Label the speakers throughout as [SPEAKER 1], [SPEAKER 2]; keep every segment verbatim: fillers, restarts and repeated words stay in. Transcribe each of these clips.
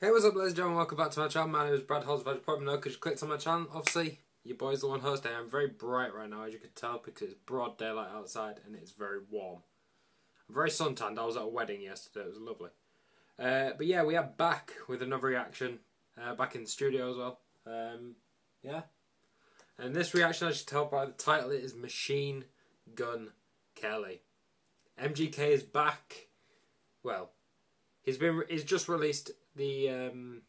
[SPEAKER 1] Hey, what's up, ladies and gentlemen? Welcome back to my channel. My name is Brad Holsworth. You probably know because you clicked on my channel. Obviously, your boy's the one hosting. I'm very bright right now, as you can tell, because it's broad daylight outside and it's very warm. I'm very suntanned. I was at a wedding yesterday. It was lovely. Uh, but yeah, we are back with another reaction. Uh, back in the studio as well. Um, yeah. And this reaction, as you can tell by the title, it is Machine Gun Kelly. M G K is back. Well, he's been he's just released the um,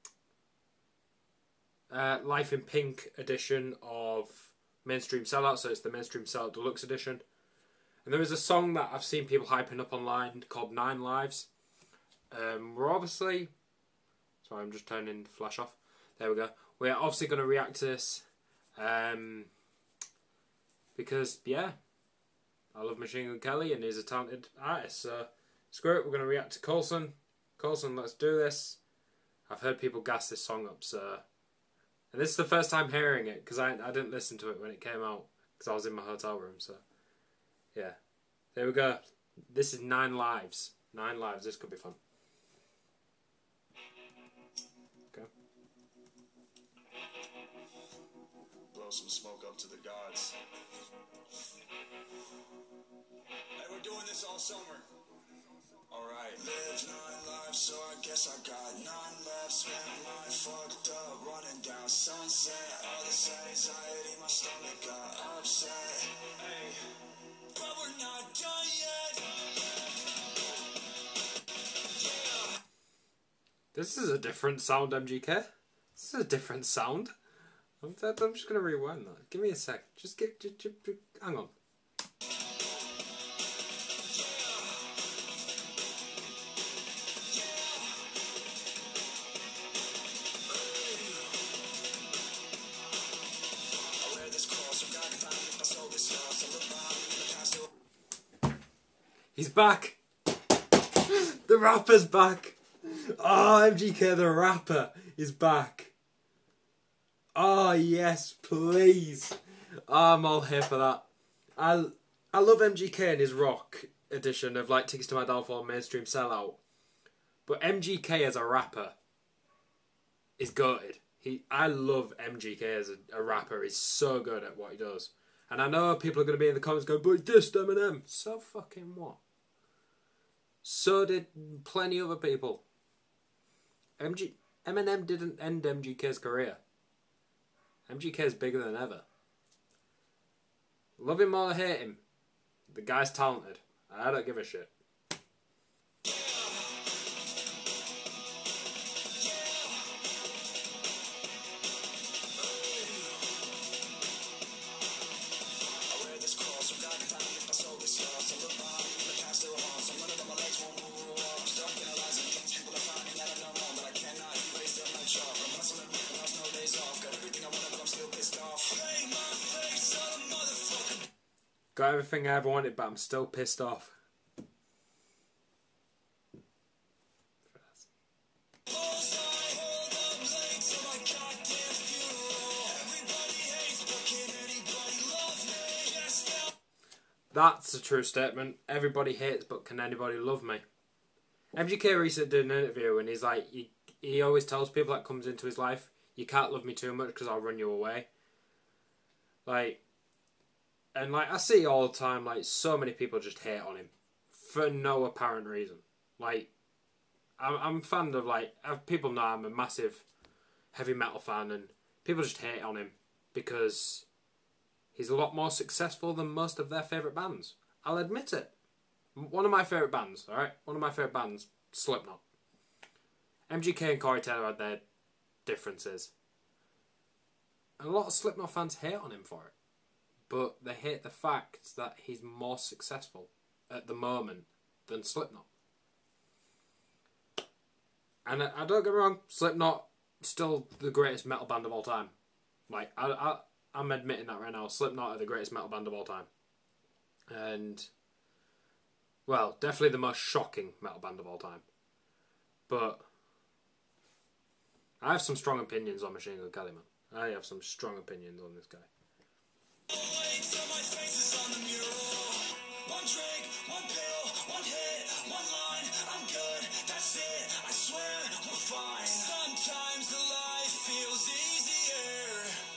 [SPEAKER 1] uh, Life in Pink edition of Mainstream Sellout, so it's the Mainstream Sellout Deluxe edition. And there is a song that I've seen people hyping up online called Nine Lives. Um, we're obviously... Sorry, I'm just turning the flash off. There we go. We're obviously going to react to this. Um, because, yeah, I love Machine Gun Kelly and he's a talented artist. So, screw it, we're going to react to Coulson. Coulson, let's do this. I've heard people gas this song up, so... And this is the first time hearing it, because I, I didn't listen to it when it came out, because I was in my hotel room, so... Yeah. There we go. This is Nine Lives. Nine Lives, this could be fun. Okay.
[SPEAKER 2] Blow some smoke up to the gods. Hey, we're doing this all summer. Alright. Live nine lives, so I guess I got nine left. Spent mine fucked up, running down sunset. All this anxiety, my stomach got upset. Hey, but we're not done yet. Yeah.
[SPEAKER 1] This is a different sound, M G K. This is a different sound. I'm, I'm just going to rewind that. Give me a sec. Just get... Just, just, just, hang on. He's back! The rapper's back! Oh, M G K the rapper is back. Oh, yes, please. Oh, I'm all here for that. I, I love M G K and his rock edition of like Tickets to My Downfall and Mainstream Sellout. But M G K as a rapper is goated. He, I love M G K as a, a rapper. He's so good at what he does. And I know people are going to be in the comments going, but he dissed Eminem. So fucking what? So did plenty other people. M G Eminem didn't end M G K's career. M G K is bigger than ever. Love him or hate him, the guy's talented. I don't give a shit. Got everything I ever wanted, but I'm still pissed off. That's a true statement. Everybody hates, but can anybody love me? M G K recently did an interview and he's like, he, he always tells people that comes into his life, you can't love me too much because I'll run you away. Like, and like I see all the time, like so many people just hate on him for no apparent reason. Like, I'm I'm a fan of like people know I'm a massive heavy metal fan, and people just hate on him because he's a lot more successful than most of their favourite bands. I'll admit it. One of my favourite bands, all right, one of my favourite bands, Slipknot. M G K and Corey Taylor had their differences, and a lot of Slipknot fans hate on him for it. But they hate the fact that he's more successful at the moment than Slipknot. And I, I don't get me wrong, Slipknot still the greatest metal band of all time. Like, I, I, I'm admitting that right now. Slipknot are the greatest metal band of all time. And, well, definitely the most shocking metal band of all time. But I have some strong opinions on Machine Gun Kelly, man. I have some strong opinions on this guy.
[SPEAKER 2] One drink, one pill, one hit, one line, I'm good, that's it, I swear. swear we're fine. Sometimes the life feels easier.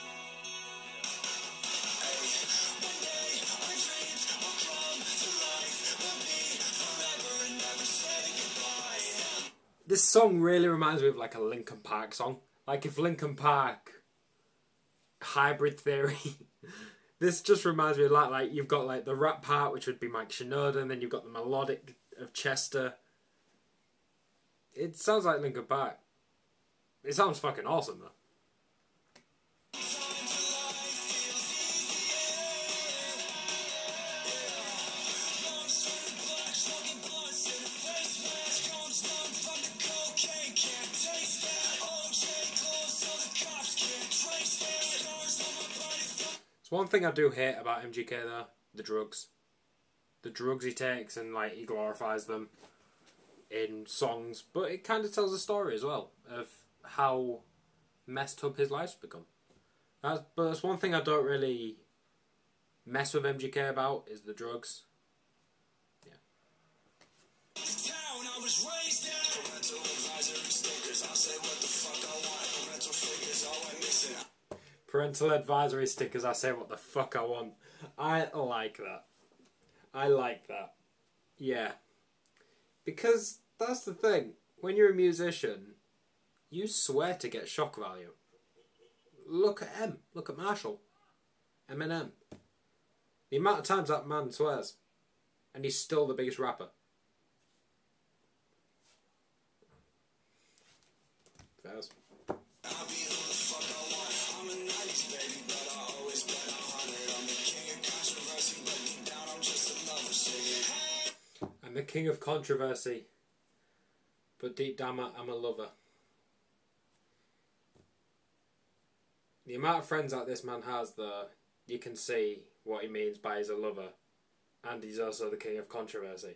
[SPEAKER 2] Hey, one day our dreams will come to life. We'll be forever and never say goodbye.
[SPEAKER 1] This song really reminds me of like a Linkin Park song. Like if Linkin Park hybrid theory. This just reminds me of like, like you've got like the rap part, which would be Mike Shinoda, and then you've got the melodic of Chester. It sounds like Linkin Park. It sounds fucking awesome though. It's one thing I do hate about M G K though, the drugs. The drugs he takes and like he glorifies them in songs, but it kind of tells a story as well of how messed up his life's become. That's, but that's one thing I don't really mess with M G K about is the drugs. Yeah.
[SPEAKER 2] Town I was raised in. Parental advisory stickers, I'll say what the fuck I want. Parental figures, all I'm missing.
[SPEAKER 1] Parental advisory stickers, I say what the fuck I want. I like that. I like that. Yeah. Because that's the thing. When you're a musician, you swear to get shock value. Look at M. Look at Marshall. Eminem. The amount of times that man swears. And he's still the biggest rapper. Fairs.
[SPEAKER 2] I'll be who the fuck I want. I'm a nineties baby, but I always been a hundred. I'm the king of controversy, but deep down I'm just a lover singing.
[SPEAKER 1] I'm the king of controversy, but deep down I'm a lover. The amount of friends that this man has, though, you can see what he means by he's a lover, and he's also the king of controversy.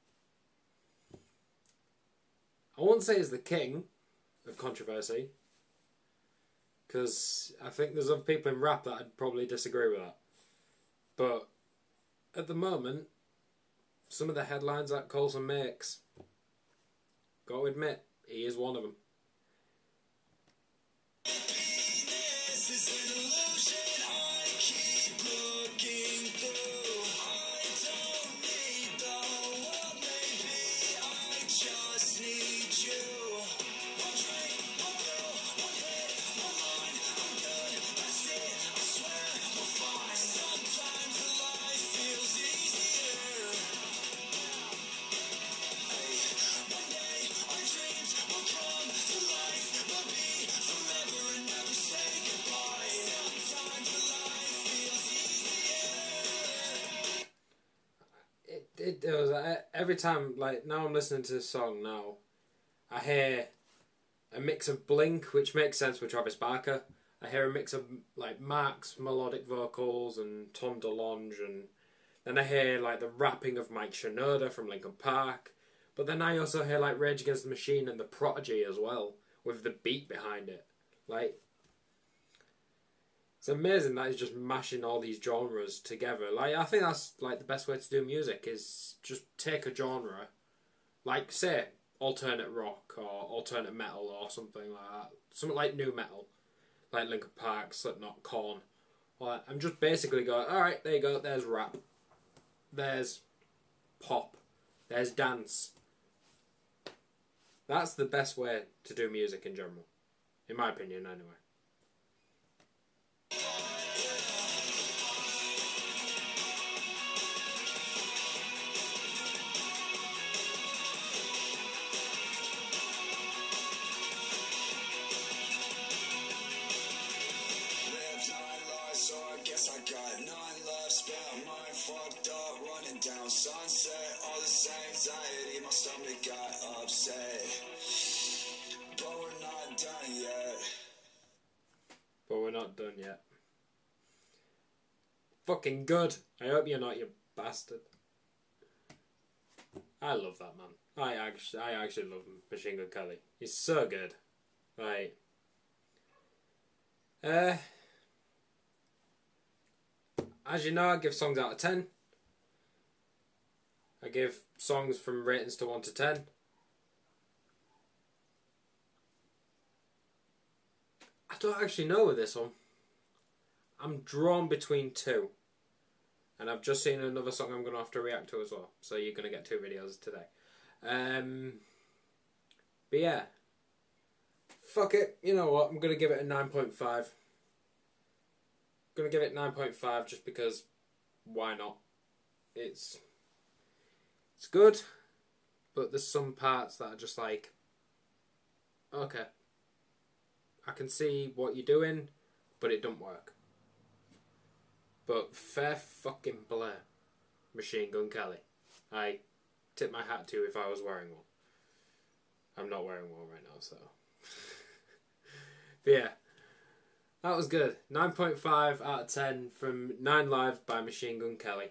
[SPEAKER 1] I wouldn't say he's the king of controversy, because I think there's other people in rap that I'd probably disagree with that. But at the moment, some of the headlines that Coulson makes, got to admit, he is one of them.
[SPEAKER 2] This is an illusion I keep looking through. I don't need the whole world, maybe I just need you. One drink, one girl, one hit, one line, I'm good, that's it, I swear we're fine. Sometimes the life feels easier. Hey, one day our dreams will come to life. We'll be forever and never say goodbye. Sometimes the life feels easier.
[SPEAKER 1] It, it does. I, every time, like, now I'm listening to this song now, I hear a mix of Blink, which makes sense with Travis Barker. I hear a mix of, like, Mark's melodic vocals and Tom DeLonge, and then I hear, like, the rapping of Mike Shinoda from Linkin Park. But then I also hear, like, Rage Against the Machine and The Prodigy as well, with the beat behind it. Like, it's amazing that he's just mashing all these genres together. Like, I think that's, like, the best way to do music, is just take a genre, like, say, alternate rock or alternate metal or something like that. Something like new metal, like Linkin Park, Slipknot, Korn. Like, I'm just basically going, alright, there you go, there's rap. There's pop. There's dance. That's the best way to do music in general. In my opinion, anyway.
[SPEAKER 2] Lived nine lives, so I guess I got nine left. Spent mine fucked up, running down sunset. All this anxiety, my stomach got upset. But we're not done yet.
[SPEAKER 1] But we're not done yet. Fucking good. I hope you're not, you bastard. I love that man. I actually, I actually love Machine Gun Kelly. He's so good. Right. Uh, as you know, I give songs out of ten. I give songs from ratings to one to ten. don't actually know with this one. I'm drawn between two. And I've just seen another song I'm going to have to react to as well. So you're going to get two videos today. Um, but yeah. Fuck it. You know what? I'm going to give it a nine point five. Going to give it nine point five just because why not? It's it's good, but there's some parts that are just like, okay, I can see what you're doing, but it don't work. But fair fucking play, Machine Gun Kelly. I tip my hat to you if I was wearing one. I'm not wearing one right now, so. But yeah, that was good. nine point five out of ten from nine Live by Machine Gun Kelly.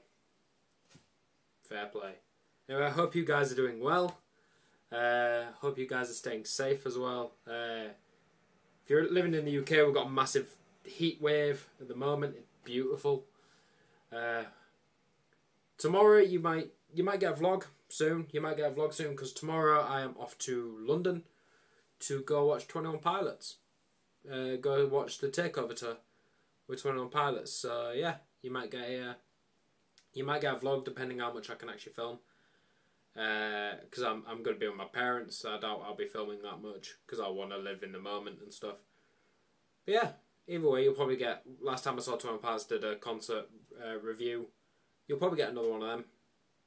[SPEAKER 1] Fair play. Anyway, I hope you guys are doing well. Uh, hope you guys are staying safe as well. Uh, if you're living in the U K, we've got a massive heat wave at the moment. It's beautiful. Uh, tomorrow you might you might get a vlog soon. You might get a vlog soon because tomorrow I am off to London to go watch twenty-one Pilots. Uh, go watch the takeover tour with twenty-one Pilots. So yeah, you might get a uh, you might get a vlog depending how much I can actually film. Because uh, I'm I'm going to be with my parents. So I doubt I'll be filming that much because I want to live in the moment and stuff. But yeah, either way, you'll probably get. Last time I saw twenty-one Pilots did a concert uh, review. You'll probably get another one of them.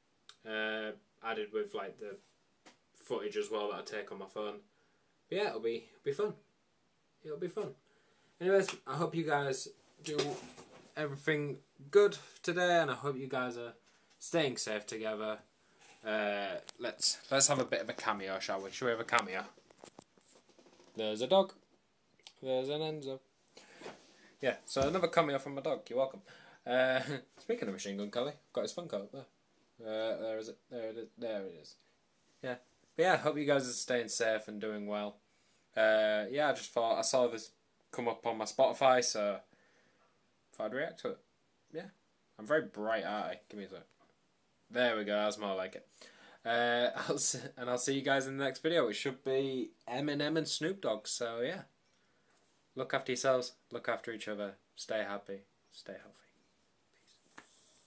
[SPEAKER 1] Uh, added with like the footage as well that I take on my phone. But yeah, it'll be it'll be fun. It'll be fun. Anyways, I hope you guys do everything good today, and I hope you guys are staying safe together. Uh, let's let's have a bit of a cameo, shall we? Shall we have a cameo? There's a dog. There's an Enzo. Yeah, so another cameo from my dog. You're welcome. Uh, speaking of Machine Gun Kelly, got his Funko up there. Uh, there is it. There it is. There it is. Yeah. But yeah, hope you guys are staying safe and doing well. Uh, yeah, I just thought I saw this come up on my Spotify, so thought I'd react to it. Yeah, I'm very bright, aren't I? Give me a sec. There we go. That's more like it. Uh, I'll see, and I'll see you guys in the next video. It should be Eminem and Snoop Dogg. So yeah, look after yourselves. Look after each other. Stay happy. Stay healthy.